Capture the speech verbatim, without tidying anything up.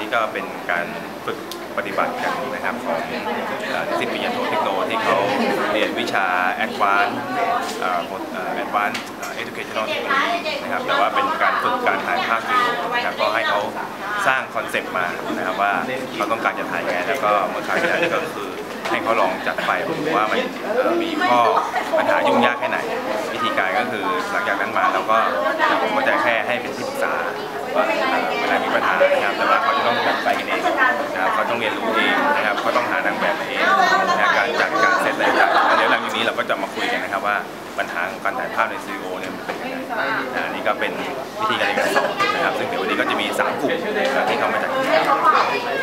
นี้ก็เป็นการฝึกปฏิบัติกันนะครับของนิสิตปริญญาโทเทคโนที่เขาเรียนวิชา Advanced Advanced Educational Technology นะครับแต่ว่าเป็นการฝึกการถ่ายภาพวิดีโอนะครับก็ให้เขาสร้างคอนเซปต์มานะครับว่าเขาต้องการจะถ่ายไงแล้วก็เมื่อครั้งที่แล้วก็คือให้เขาลองจัดไฟดูว่ามันมีข้อปัญหายุ่งยากแค่ไหนวิธีการก็คือหลังจากนั้นมาเราก็ผมก็จะแค่ให้เป็นที่ปรึกษาว่าเวลามีปัญหานะครับแต่ว่าเขาจะต้องจัดไฟกันเองนะครับเขาต้องเรียนรู้เองนะครับเขาต้องหานางแบบเองนะการจัดการเซตอะไรต่างๆแล้วเดี๋ยวหลังจากนี้เราก็จะมาคุยกันนะครับว่าปัญหาของการถ่ายภาพในสตูดิโอเนี่ยมันเป็นยังไงอันนี้ก็เป็นวิธีการเรียนการสอนนะครับซึ่งเดี๋ยววันนี้ก็จะมีสามกลุ่มที่เข้ามาจาก